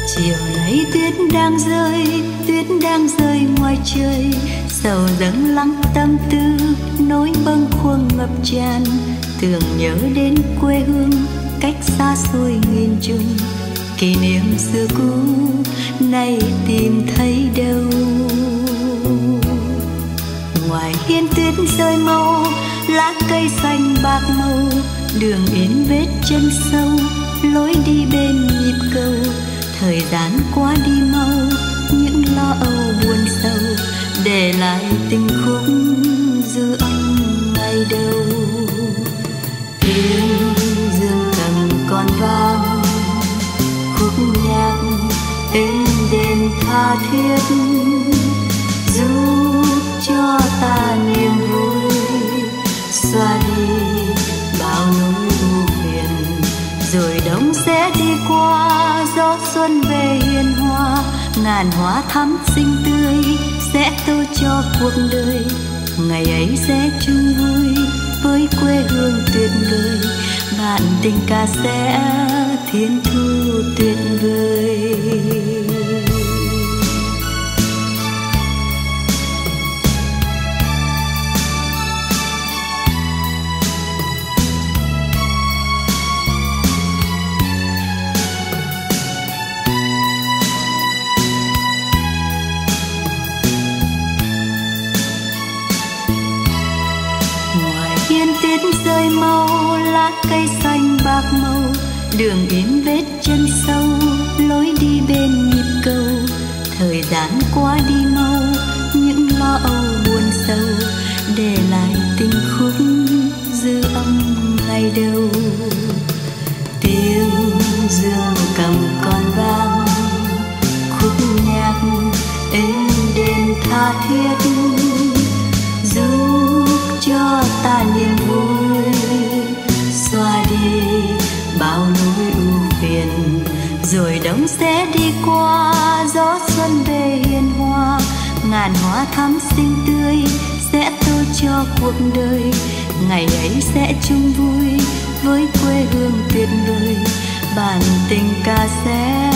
Chiều nay tuyết đang rơi ngoài trời, sầu dâng lắng tâm tư, nỗi bâng khuâng ngập tràn. Tưởng nhớ đến quê hương cách xa xôi nghìn trùng, kỷ niệm xưa cũ nay tìm thấy đâu. Ngoài hiên tuyết rơi mau, lá cây xanh bạc màu, đường in vết chân sâu, lối đi bên nhịp cầu. Thời gian qua đi mau, những lo âu buồn sâu, để lại tình khúc dư âm ngày đầu. Tiếng dương cầm còn vang, khúc nhạc êm đềm tha thiết, giúp cho ta niềm vui, xóa đi bao nỗi ưu phiền. Rồi đông sẽ đi qua, gió xuân về hiền hòa, ngàn hoa thắm xinh tươi sẽ tô cho cuộc đời. Ngày ấy sẽ chung vui với quê hương tuyệt vời, bạn tình ca sẽ thiên thu tuyệt vời. Tuyết rơi mau, lá cây xanh bạc màu, đường in vết chân sâu, lối đi bên nhịp cầu. Thời gian qua đi mau, những lo âu buồn sâu, để lại tình khúc dư âm ngày đầu. Tiếng dương cầm còn vang, khúc nhạc êm đềm tha thiết, giúp cho ta niềm vui, xóa đi bao nỗi ưu phiền. Rồi đông sẽ đi qua, gió xuân về hiền hòa, ngàn hoa thắm xinh tươi sẽ tô cho cuộc đời. Ngày ấy sẽ chung vui với quê hương tuyệt vời, bản tình ca sẽ